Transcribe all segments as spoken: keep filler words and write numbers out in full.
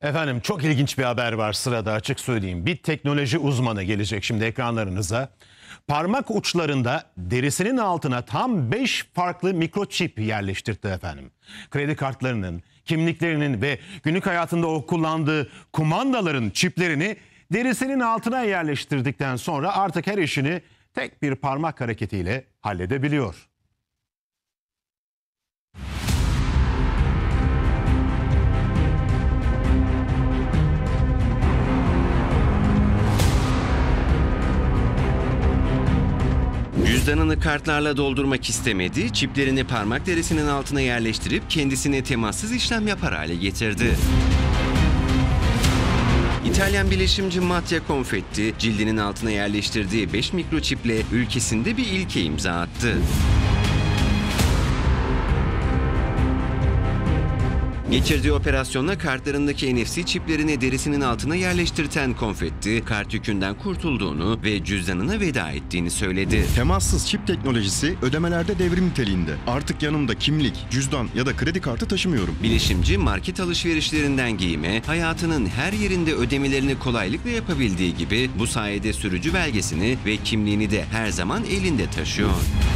Efendim çok ilginç bir haber var sırada, açık söyleyeyim. Bir teknoloji uzmanı gelecek şimdi ekranlarınıza. Parmak uçlarında derisinin altına tam beş farklı mikroçip yerleştirdi efendim. Kredi kartlarının, kimliklerinin ve günlük hayatında o kullandığı kumandaların çiplerini derisinin altına yerleştirdikten sonra artık her işini tek bir parmak hareketiyle halledebiliyor. Cüzdanını kartlarla doldurmak istemedi, çiplerini parmak derisinin altına yerleştirip kendisine temassız işlem yapar hale getirdi. İtalyan bilişimci Mattia Confetti, cildinin altına yerleştirdiği beş mikroçiple ülkesinde bir ilke imza attı. Geçirdiği operasyonla kartlarındaki N F C çiplerini derisinin altına yerleştirten Confetti, kart yükünden kurtulduğunu ve cüzdanına veda ettiğini söyledi. Temassız çip teknolojisi ödemelerde devrim niteliğinde. Artık yanımda kimlik, cüzdan ya da kredi kartı taşımıyorum. Bilişimci market alışverişlerinden giyime, hayatının her yerinde ödemelerini kolaylıkla yapabildiği gibi bu sayede sürücü belgesini ve kimliğini de her zaman elinde taşıyor.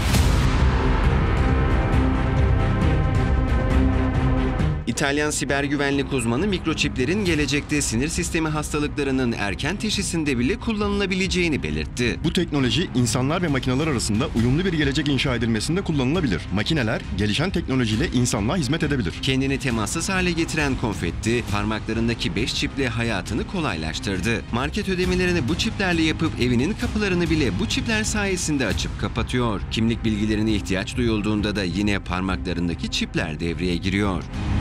İtalyan siber güvenlik uzmanı mikroçiplerin gelecekte sinir sistemi hastalıklarının erken teşhisinde bile kullanılabileceğini belirtti. Bu teknoloji insanlar ve makineler arasında uyumlu bir gelecek inşa edilmesinde kullanılabilir. Makineler gelişen teknolojiyle insanlığa hizmet edebilir. Kendini temassız hale getiren Confetti, parmaklarındaki beş çiple hayatını kolaylaştırdı. Market ödemelerini bu çiplerle yapıp evinin kapılarını bile bu çipler sayesinde açıp kapatıyor. Kimlik bilgilerine ihtiyaç duyulduğunda da yine parmaklarındaki çipler devreye giriyor.